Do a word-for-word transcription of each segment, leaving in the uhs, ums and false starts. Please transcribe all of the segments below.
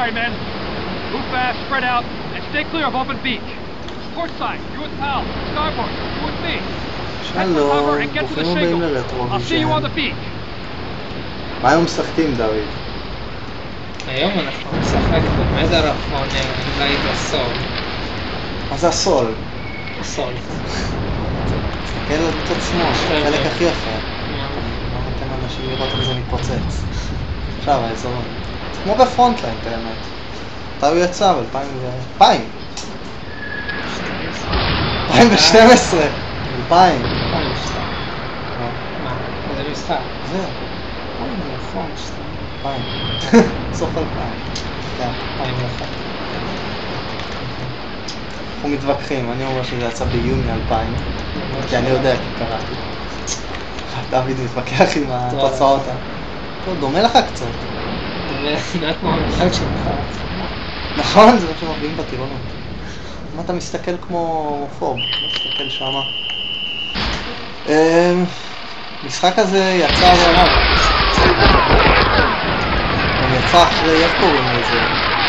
Alright, men. Move fast, spread out, and stay clear of open beach. Port side, you with Pal. Starboard, you with me. שלום, ברוכים הבאים לרטרוביז'ן. I'll see you on the beach. מה היום משחקים, דוד? היום אנחנו משחק במדרפון לייט הסול. מה זה הסול? הסול. תסתכל על בצד שמאל, החלק הכי יפה. לא נותן לאנשים לראות איך זה מתפוצץ. עכשיו האזור. זה כמו בפרונטליין, את האמת. מתי הוא יצא? ב-אלפיים. אלפיים ושתים עשרה. אלפיים. אלפיים ושתיים. מה? איזה משחק? זה. אלפיים ושתיים. אלפיים. סוף אלפיים. כן. אלפיים ואחת. אנחנו מתווכחים, אני אומר שזה יצא ביוני אלפיים. כי אני יודע, כי קראתי. דוד מתווכח עם התוצאות. טוב, דומה לך קצת. נעת כמו המשחק שלך. נכון, זה מה שמרגיעים בטירונות. מה אתה מסתכל כמו הומופוב? מסתכל שמה. המשחק הזה יצא... הוא יצא אחרי, איך קוראים לזה?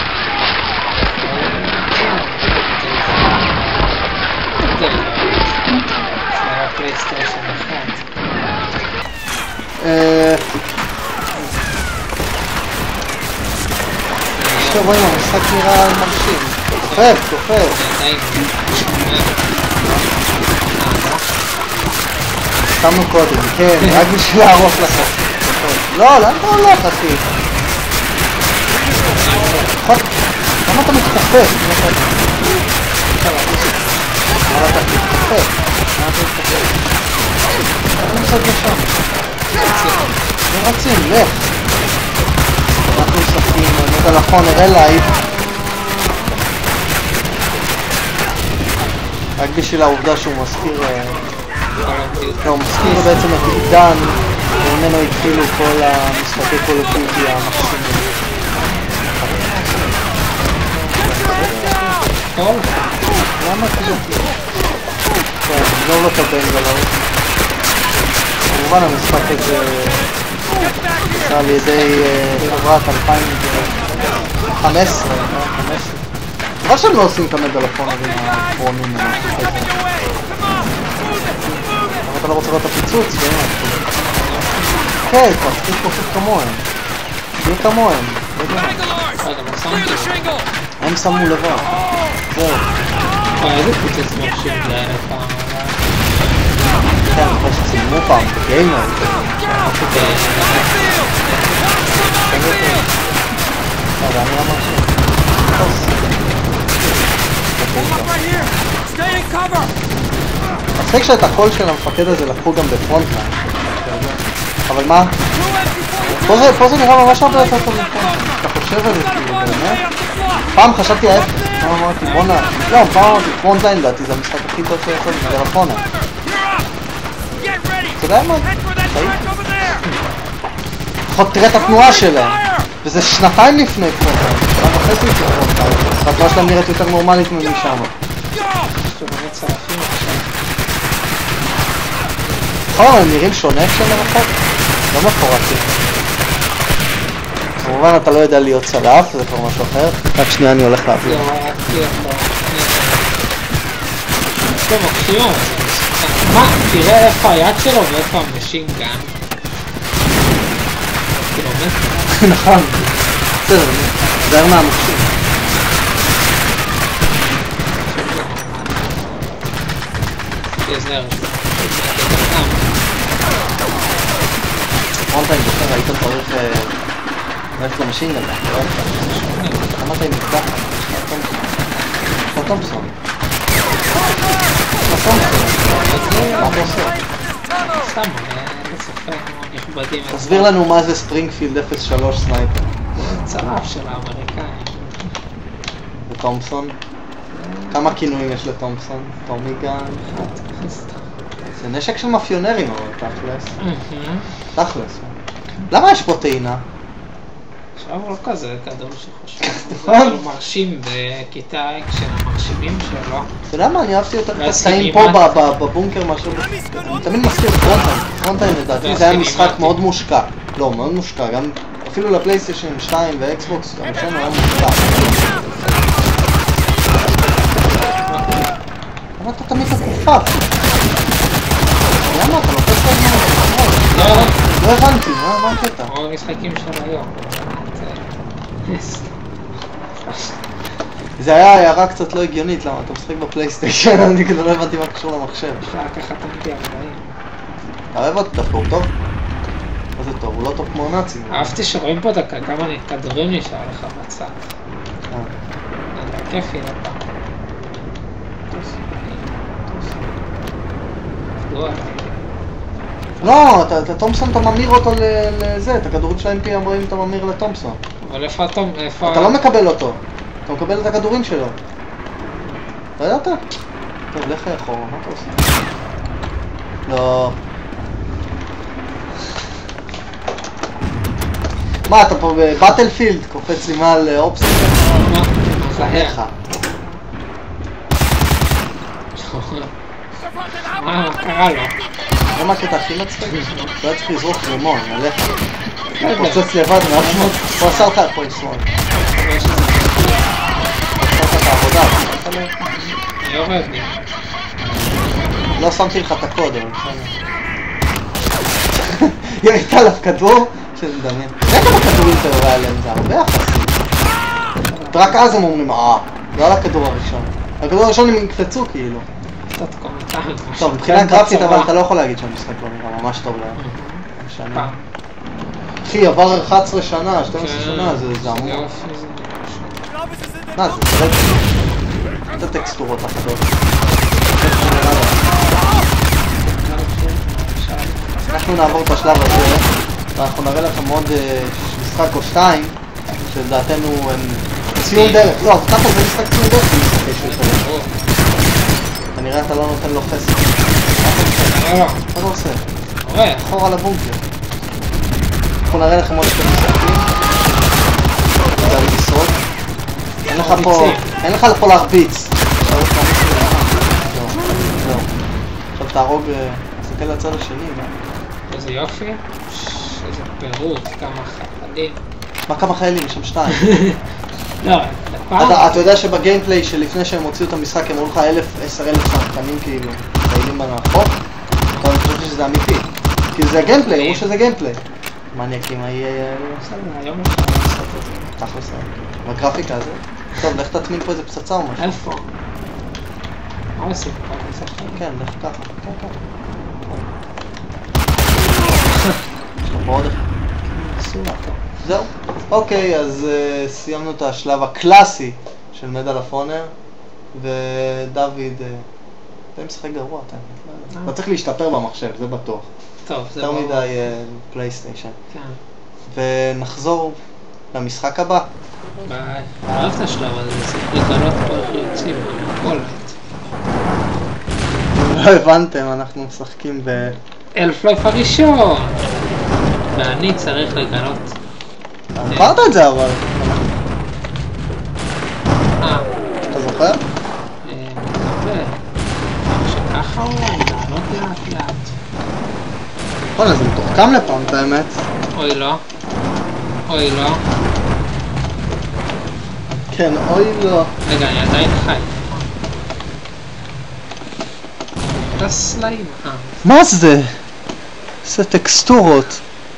זה היה פלייסטיישן אחד. עכשיו רואים, המשחק נראה מרשים. תופף, תופף. שמנו קודם, כן, רק בשביל להראות לך. לא, לאן אתה הולך, אחי? למה אתה מתכופף? למה אתה מתכופף? למה אתה מתכופף? אתה נמצא בשם. לא רצים, לך. אנחנו משחקים, נדע נכון, נראה לייב. רק בשביל העובדה שהוא מזכיר... לא, הוא מזכיר בעצם את עידן, וממנו התחילו כל המשחקי קולקטיבי המקסימים. טוב? למה כזה? כן, לא לא תבין גלו. כמובן המשחק הזה נעשה על ידי חברת אלפיים וחמש עשרה. דבר שהם לא עושים את המדלפונים האחרונים משהו כזה. אבל אתה לא רוצה לראות את הפיצוץ, באמת. כן, כבר צריך פשוט כמוהם. תהיה כמוהם. הם שמו לבד. זהו. איזה פיצוץ מרשים זה היה פעם? כן, אני חושב שצילמו פעם, בגיימר. משהו כזה. זה נראה מרשים. מצחיק שאת הקול של המפקד הזה לקחו גם בפרונטליין. אבל מה? פה זה נראה ממש הרבה יותר טוב לפרונטליין. אתה חושב על זה כאילו, באמת? פעם חשבתי ההפך. פעם אמרתי בונה... לא, פעם אמרתי פרונטליין לדעתי, זה המשחק הכי טוב שיש לנו בטלפונה. אתה יודע מה? לפחות תראה את התנועה שלהם. וזה שנתיים לפני פרונטליין. שנה וחצי לפני פרונטליין. והתנועה שלהם נראית יותר נורמלית משם. נכון, הם נראים שונה כשהם מרחוק? לא מפורטים. כמובן אתה לא יודע להיות צלף, זה כבר משהו אחר. רק שנייה אני הולך להביא. זה מכשיון. מה? תראה איפה היד שלו ואיפה המשינגן. קילומטר. נכון. בסדר, זה היה מהמכשיר. גזר. פרונטליין זוכר, היית צריך ללכת למשינגן, לא איך אתה? אמרת עם נקדח? כמו תומפסון. כמו תומפסון. מה אתה עושה? סתם, לספק נכבדים. תסביר לנו מה זה ספרינגפילד אפס שלוש סנייפר. זה צרף של האמריקאים. ותומפסון? כמה כינויים יש לתומפסון? טומיגן? זה נשק של מאפיונרים אבל תכלס. תכלס. למה יש פה טעינה? עכשיו לא כזה כדור שחושב. הוא מרשים בכיתה אקשן, המרשימים שלו. אתה יודע מה? אני אהבתי יותר קטעים פה בבונקר מאשר... אני תמיד מזכיר פרונטליין. פרונטליין לדעתי זה היה משחק מאוד מושקע. לא, מאוד מושקע. גם אפילו לפלייסטיישן שתיים ואקסבוקס, גם ששינו היה מוצלח. למה אתה תמיד תקופת? למה אתה לוחץ את הזמן? לא, לא הבנתי, מה הקטע? או משחקים של היום. זה היה הערה קצת לא הגיונית, למה אתה משחק בפלייסטיישן, אני כדי לא הבנתי מה קשור למחשב. אפשר לקחת אותי ארבעים. אתה אוהב אותי דווקא, הוא טוב? מה זה טוב? הוא לא טוב כמו נאצים. אהבתי שרואים פה דקה כמה כדורים נשאר לך בצד. כיפי לפעם. לא, אתה תומפסון אתה ממיר אותו לזה, את הכדורים של ה-אם פי אמרים אתה ממיר לתומפסון. אבל איפה התום... איפה... אתה לא מקבל אותו, אתה מקבל את הכדורים שלו. לא ידעת? טוב, לך אחורה, מה אתה עושה? לא. מה, אתה פה בבטלפילד? קופץ לי מעל אופסט? מה? זהיך. מה קרה לו? זה מה הקטע הכי מצחיק? הוא היה צריך לזרוק רימון, עליך. הוא פוצץ לבד מעצמו, הוא עשה לך פה ישרון. הוא עשה לך את העבודה, אתה עושה לך? אני יורד לי. לא שמתי לך את הקוד, אבל ירית עליו כדור שזה מדמיין. תראה כמה כדורים אתה יורה עליהם, זה הרבה יחסים. ורק אז הם אומרים, אה, לא על הכדור הראשון. הכדור הראשון הם יקפצו כאילו. טוב, מבחינה גרפית אבל אתה לא יכול להגיד שהמשחק לא נראה ממש טוב להם. אחי, עבר אחת עשרה שנה, שתים עשרה שנה, זה עמוק. מה זה? זה לא... את הטקסטורות אחדות. אנחנו נעבור את השלב הזה, ואנחנו נראה לכם עוד משחק או שתיים, שלדעתנו הם ציון דרך. לא, ככה זה משחק ציון דרך, זה משחק של דרך. כנראה אתה לא נותן לו חסר. מה אתה עושה? אחורה לבונקר. אנחנו נראה לכם עוד שתי משחקים. זה על לשרוד. אין לך פה... אין לך פה להרביץ. עכשיו תהרוג... תסתכל לצד השני. איזה יופי. איזה פירוט. כמה חיילים. מה כמה חיילים? יש שם שתיים. לא, אתה יודע שבגיימפליי שלפני שהם הוציאו את המשחק הם אמרו לך עשר אלף שחקנים כאילו חיילים מהחוק? אבל אני חושב שזה אמיתי. כי זה גיימפליי, אמרו שזה גיימפליי. מניאקים, יהיה... היום יש לך לעשות את זה. תכלס, בגרפיקה הזה. טוב, לך תטמין פה איזה פצצה או משהו. איפה? מה עושים פה? משחקים? כן, לך ככה. יש לך פה עוד אחד. אסור לך. זהו. אוקיי, אז uh, סיימנו את השלב הקלאסי של מדל אוף אונר, ודוד, uh, אתה משחק גרוע, אתה האמת. אתה צריך להשתפר במחשב, זה בטוח. טוב, זה יותר לא... מדי uh, פלייסטיישן. כן. ונחזור למשחק הבא. ביי. אוהב את השלב הזה, זה צריך לגלות פה איך יוצאים, קולט. לא הבנתם, אנחנו משחקים ב... אלף לייף הראשון! ואני צריך לגלות... עברת את זה אבל. אה. אתה זוכר? אה, מקווה. שככה הוא לענות לאט לאט. נכון, זה מתוחכם לפעם, את האמת. אוי לא. אוי לא. כן, אוי לא. רגע, אני עדיין חי. אתה סלעים. אה. מה זה? זה טקסטורות.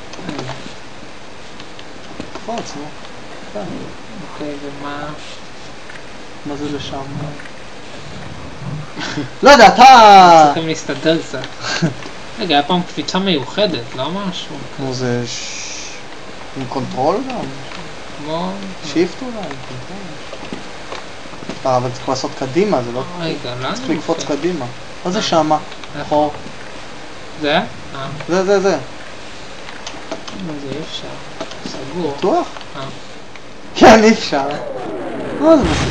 קפוץ, נו. אוקיי, ומה? מה זה לשם? לא יודע, אתה... צריכים להסתדר קצת. רגע, היה פעם קפיצה מיוחדת, לא משהו? כמו זה... עם קונטרול גם? כמו... שיפט אולי? אה, אבל צריך לעשות קדימה, זה לא... רגע, לאן? צריך לקפוץ קדימה. מה זה שמה? אחור. זה? אה. זה, זה, זה. מה זה אי אפשר? סגור. בטוח? אה. כן, אי אפשר. מה זה בסדר?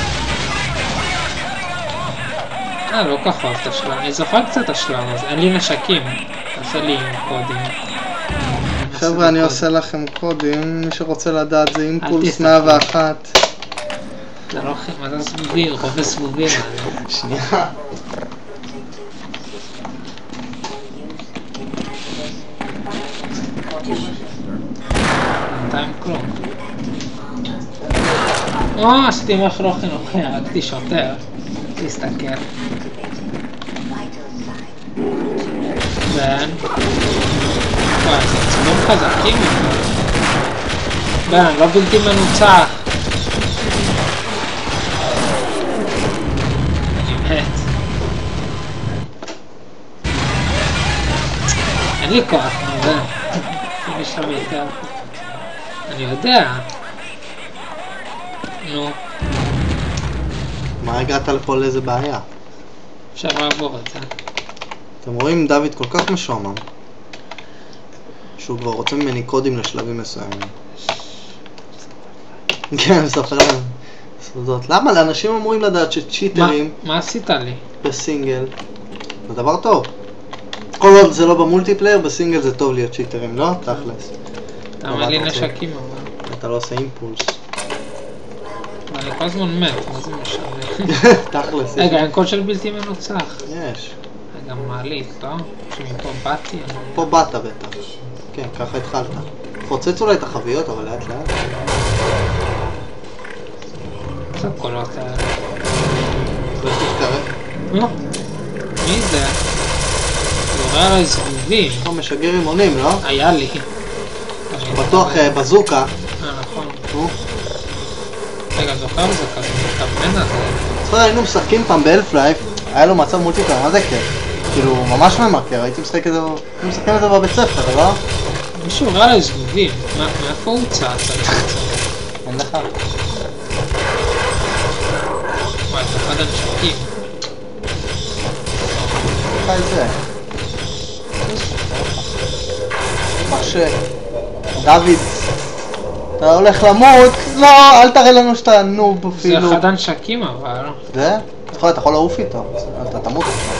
אה, לא כך אוהב את השלב. אני זוכר קצת את השלב הזה. אין לי משקים. תעשה לי עם קודים. חבר'ה, אני עושה לכם קודים. מי שרוצה לדעת זה אימפולס מאה ואחת. זה לא הכי... מה זה סבובים? רובה סבובים. שנייה. בינתיים כלום. או, עשיתי משהו לא חינוכי, הרגתי שוטר. להסתכל. בן. וואי, זה צילום חזקים. בן, לא בלתי מנוצח. אני מת. אין לי כוח, נו זה. אני שם יותר. אני יודע. נו. מה הגעת לפה לאיזה בעיה? אפשר לעבור את זה. אתם רואים דוד כל כך משועמם שהוא כבר רוצה ממני קודים לשלבים מסוימים. כן, מספר להם סודות. למה? לאנשים אמורים לדעת שצ'יטרים מה עשית לי? בסינגל זה דבר טוב. כל עוד זה לא במולטיפלייר, בסינגל זה טוב להיות צ'יטרים, לא? תכלס. למה לי נשקים אבל? אתה לא עושה אימפולס. אני כל הזמן מת, מה זה משנה? תכלס. רגע, אין קוד של בלתי מנוצח. יש. רגע, מעלית, לא? שמפה באתי. פה באת בטח. כן, ככה התחלת. פוצץ אולי את החביות, אבל לאט לאט. איזה הקולות האלה? לא תתקרב. לא. מי זה? יורה על הזבובים. פה משגר רימונים, לא? היה לי. בטוח בזוקה. אה, נכון. נו. רגע, זוכר זה כזה מתכוון הזה. זוכר, היינו משחקים פעם באלף לייף, היה לו מצב מולטיפלייר, מה זה כיף? כאילו, ממש ממכר, הייתי משחק את זה, היינו משחקים את זה בבית ספר, לא? מישהו רע לזבובים, מאיפה הוא צץ? אין לך. וואי, זה אחד המשחקים. אין לך את זה. מה ש... דוד, אתה הולך למות, לא, אל תראה לנו שאתה נוב אפילו. זה אחד הנשקים אבל. זה? אתה יכול לעוף איתו, אתה תמות עכשיו.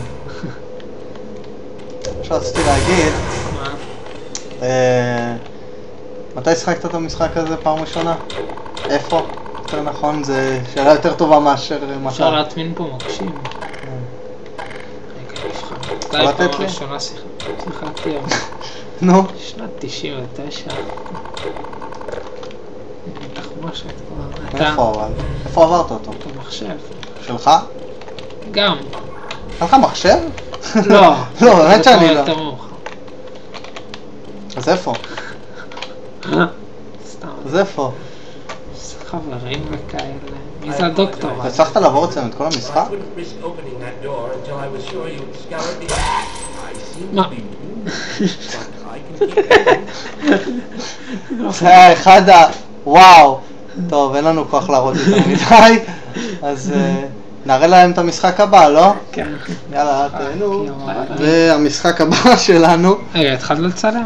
עכשיו רציתי להגיד, מתי שחקת את המשחק הזה פעם ראשונה? איפה? יותר נכון, זה שאלה יותר טובה מאשר מתי. אפשר להטמין פה מוקשים. רגע, נבחר. מתי פעם ראשונה שיחקתי? נו? שנת תשעים ותשע. תחמושת כבר. איפה אבל? איפה עברת אותו? במחשב. שלך? גם. אין לך מחשב? לא. לא, באמת שאני לא. אז איפה? סתם. אז איפה? חברים וכאלה. מי זה הדוקטור? הצלחת לעבור אצלנו את כל המשחק? מה? זה היה אחד ה... וואו! טוב, אין לנו כוח להראות יותר מדי, אז נראה להם את המשחק הבא, לא? כן. יאללה, תהנו. והמשחק הבא שלנו... רגע, התחלת לצלם.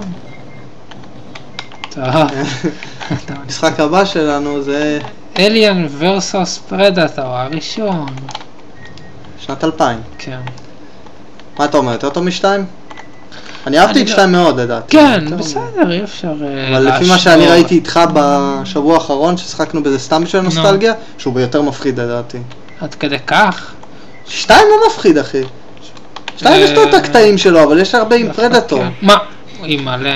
טוב. המשחק הבא שלנו זה... Alien versus Predator, הראשון. שנת אלפיים. כן. מה אתה אומר, יותר טוב משתיים? אני אהבתי את שתיים מאוד, לדעתי. כן, בסדר, אי אפשר להשוות. אבל לפי מה שאני ראיתי איתך בשבוע האחרון, ששחקנו בזה סתם בשביל נוסטלגיה, שהוא ביותר מפחיד, לדעתי. עד כדי כך? שתיים לא מפחיד, אחי. שתיים יש לו את הקטעים שלו, אבל יש הרבה עם פרדטור. מה? היא מלא.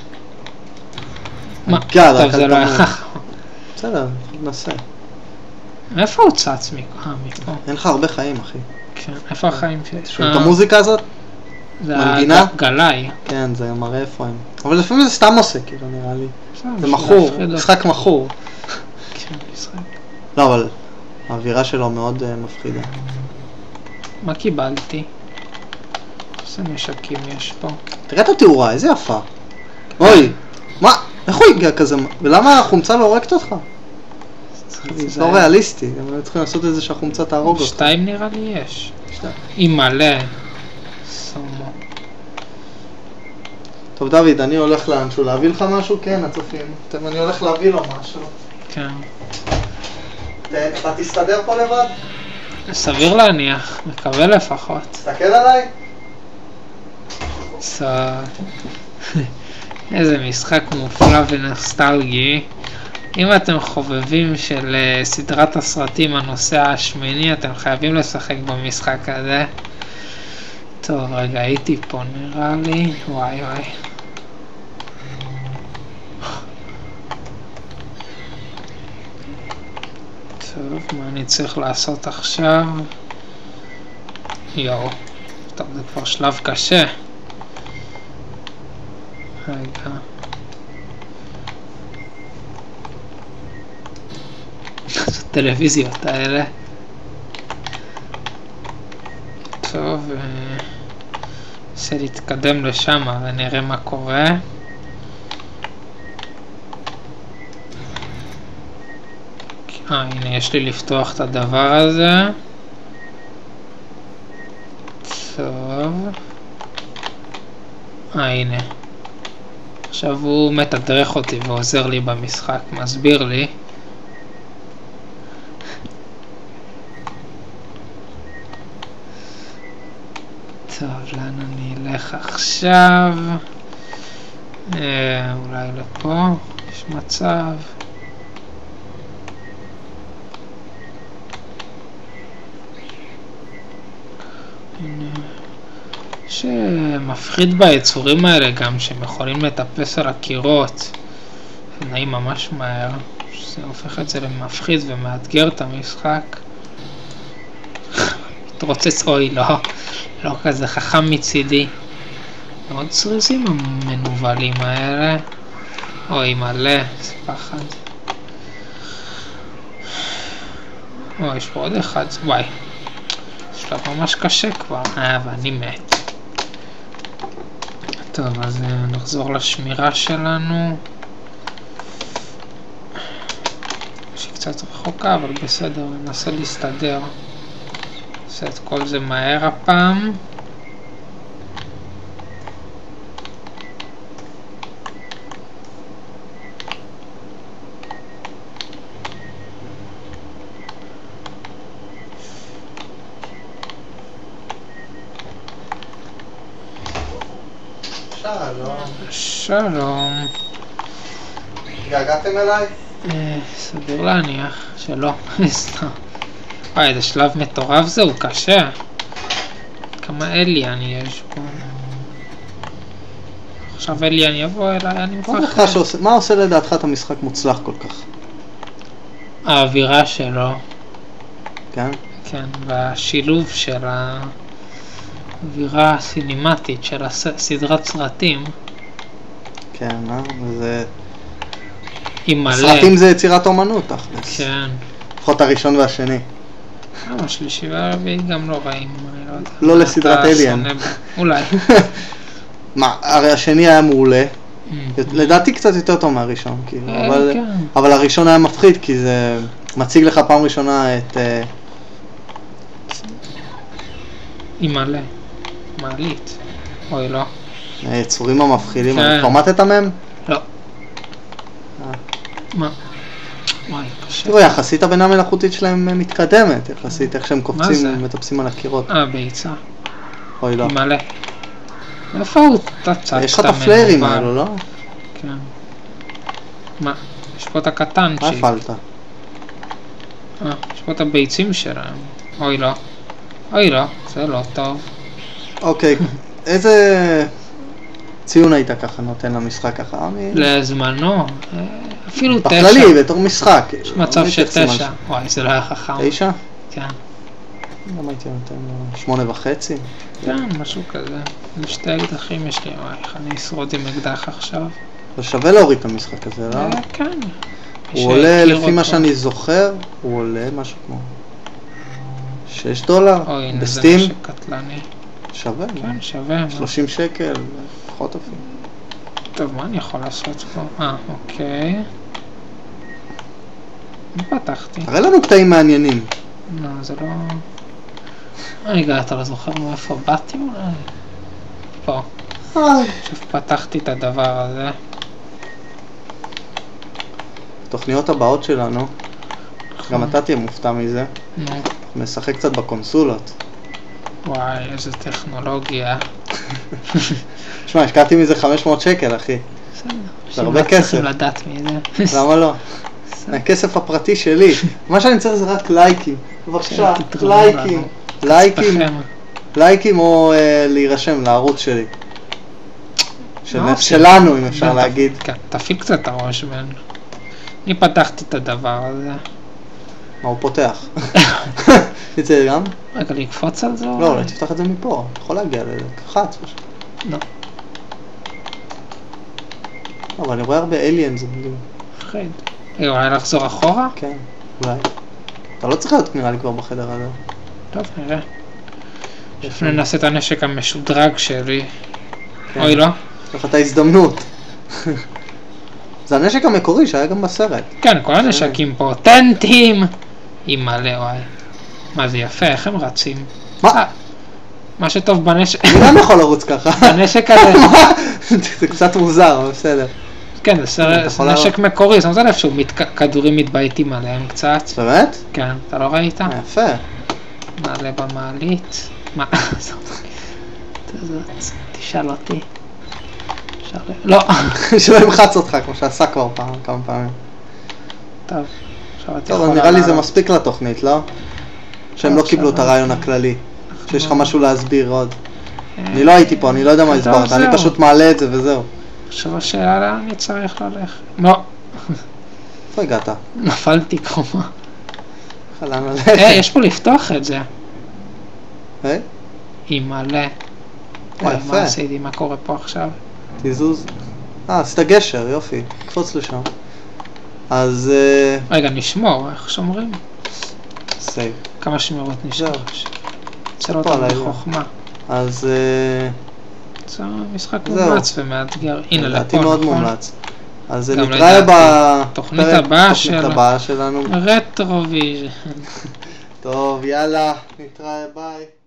מה? טוב, זה לא היה. בסדר, ננסה. איפה הוא צץ מפה? אין לך הרבה חיים, אחי. כן, איפה החיים שיש? שומעים את המוזיקה הזאת? מנגינה? גלאי. כן, זה מראה איפה הם. אבל לפעמים זה סתם עושה, כאילו, נראה לי. זה מכור, משחק מכור. כן, משחק. לא, אבל האווירה שלו מאוד מפחידה. מה קיבלתי? איזה משחקים יש פה? תראה את התאורה, איזה יפה. אוי, מה? איך הוא הגיע כזה? ולמה החומצה לא הורגת אותך? זה לא ריאליסטי, הם היו צריכים לעשות את זה שהחומצה תהרוג אותך. שתיים נראה לי יש. היא מלא. סומו. טוב דוד, אני הולך לאנשהו, להביא לך משהו? כן, הצופים. אני הולך להביא לו משהו. כן. אתה תסתדר פה לבד? סביר להניח, מקווה לפחות. תסתכל עליי. סו... איזה משחק מופלא ונוסטלגי. אם אתם חובבים של uh, סדרת הסרטים הנושא השמיני, אתם חייבים לשחק במשחק הזה. טוב, רגע, הייתי פה נראה לי. וואי וואי. מה אני צריך לעשות עכשיו? יואו, טוב, זה כבר שלב קשה. רגע. הטלוויזיות האלה. טוב, ננסה להתקדם לשם ונראה מה קורה. אה, הנה, יש לי לפתוח את הדבר הזה. טוב. אה, הנה. עכשיו הוא מתדרך אותי ועוזר לי במשחק, מסביר לי. טוב, לאן אני אלך עכשיו? אה, אולי לפה, יש מצב. שמפחיד ביצורים האלה גם, שהם יכולים לטפס על הקירות. זה נעים ממש מהר, שזה הופך את זה למפחיד ומאתגר את המשחק. מתרוצץ, אוי לא, לא כזה חכם מצידי. מאוד צריזים המנובלים האלה. אוי מלא, זה פחד. אוי, יש פה עוד אחד, וואי. שלב ממש קשה כבר, אה, ואני מת. טוב, אז נחזור לשמירה שלנו. שהיא קצת רחוקה, אבל בסדר, ננסה להסתדר. נעשה את כל זה מהר הפעם. שלום. געגעתם אליי? סביר להניח שלא. וואי, זה שלב מטורף זה, הוא קשה. כמה אליאן יש פה. עכשיו אליאן יבוא אליי, אני מפחד. מה עושה לדעתך את המשחק מוצלח כל כך? האווירה שלו. כן? כן, והשילוב של האווירה הסינימטית של הסדרת סרטים. כן, אה? זה... סרטים זה יצירת אומנות, תכלס. כן. לפחות הראשון והשני. אה, השלישי והרביעי גם לא רעים, אני לא יודע. לא לסדרת אליאן. אולי. מה, הרי השני היה מעולה. לדעתי קצת יותר טוב מהראשון, כאילו. אבל הראשון היה מפחיד, כי זה מציג לך פעם ראשונה את... היא מלא. מעלית. אוי, לא. היצורים המפחידים, כבר מתת מהם? לא. מה? וואי, קשה. תראו, יחסית הבינה המלאכותית שלהם מתקדמת, יחסית איך שהם קופצים ומטפסים על הקירות. אה, ביצה. אוי, לא. היא מלא. איפה הוא תצץ? יש לך את הפליירים האלו, לא? כן. מה? יש פה את הקטנצ'י. מה הפעלת? אה, יש פה את הביצים שלהם. אוי, לא. אוי, לא. זה לא טוב. אוקיי, איזה ציון היית ככה נותן למשחק ככה? לזמנו, אפילו תשע. בכללי, בתור משחק. יש מצב שתשע. וואי, זה לא היה חכם. תשע? כן. למה הייתי נותן לו? שמונה וחצי? כן, משהו כזה. לשתי אקדחים יש לי, וואי, איך אני אשרוד עם אקדח עכשיו. זה שווה להוריד את המשחק הזה, לא? כן. הוא עולה, לפי מה שאני זוכר, הוא עולה משהו כמו שש דולר בסטים. אוי, זה משהו קטלני. שווה, כן, שווה. שלושים שקל, פחות אפילו. טוב, מה אני יכול לעשות פה? אה, אוקיי. מה פתחתי? תראה לנו קטעים מעניינים. לא, זה לא... רגע, אתה לא זוכר מאיפה באתי אולי? פה. עכשיו פתחתי את הדבר הזה. התוכניות הבאות שלנו, גם אתה תהיה מופתע מזה. נו. משחק קצת בקונסולות. וואי, איזה טכנולוגיה. תשמע, השקעתי מזה חמש מאות שקל, אחי. זה הרבה כסף. צריכים לדעת מזה. למה לא? הכסף הפרטי שלי. מה שאני צריך זה רק לייקים. בבקשה, לייקים. לייקים. לייקים או להירשם לערוץ שלי. שלנו, אם אפשר להגיד. כן, תפיק קצת את הראש בן. אני פתחתי את הדבר הזה. מה הוא פותח? תצא גם? רגע, לקפוץ על זה? לא, אולי תפתח את זה מפה. אתה יכול להגיע לזה. קחץ פשוט. לא. אבל אני רואה הרבה aliens. מפחיד. רגע, אולי לחזור אחורה? כן, אולי. אתה לא צריך להיות נראה לי כבר בחדר הזה. טוב, נראה. לפני נעשה את הנשק המשודרג שלי. כן. אוי, לא? יש לך את ההזדמנות. זה הנשק המקורי שהיה גם בסרט. כן, כל הנשקים פה אותנטיים. היא מלא, וואי. מה זה יפה, איך הם רצים? מה? מה שטוב בנשק... אני גם יכול לרוץ ככה. בנשק הזה... זה קצת מוזר, אבל בסדר. כן, זה נשק מקורי, זאת אומרת איפשהו כדורים מתבייתים עליהם קצת. באמת? כן, אתה לא ראית? יפה. מעלה במעלית. מה? זאת, תשאל אותי. לא. שלא ימחץ אותך, כמו שעשה כבר פעם, כמה פעמים. טוב, עכשיו אתה טוב, יכול... נראה לי זה מספיק לתוכנית, לא? שהם לא קיבלו את הרעיון הכללי. שיש לך משהו להסביר עוד. אני לא הייתי פה, אני לא יודע מה הסברת, אני פשוט מעלה את זה וזהו. עכשיו השאלה לאן אני צריך ללכת. לא. איפה הגעת? נפלתי קומה. לאן ללכת? היי, יש פה לפתוח את זה. היי? היא מלא. וואי, מה עשיתי? מה קורה פה עכשיו? תזוז. אה, עשית גשר, יופי. קפוץ לשם. אז... רגע, נשמור, איך שומרים? סייב. כמה שמירות נשאר? צלו פה אותם עליי. בחוכמה. אז... זה משחק מומלץ ומאתגר. הנה, לפה, לדעתי מאוד נכון? מומלץ. אז גם נתראה בתוכנית הבאה הבאה שלנו. רטרוביז'ן. טוב, יאללה, נתראה, ביי.